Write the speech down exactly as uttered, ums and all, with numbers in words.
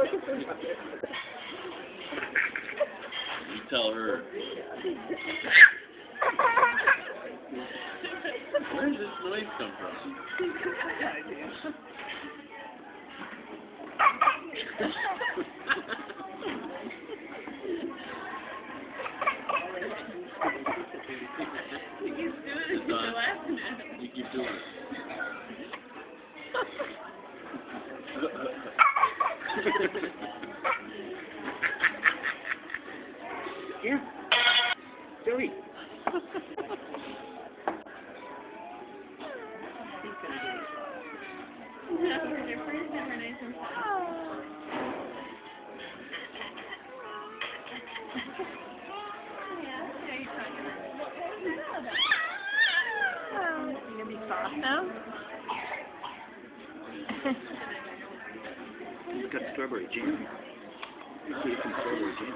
You tell her. Where does this noise come from? You keep doing it, you're laughing at it. You keep doing it. Yeah. Joey. No, their friends never named him. Yeah, yeah, you're talking about it. What was that about? You gonna be soft now? He's got strawberry jam. You see some strawberry jam.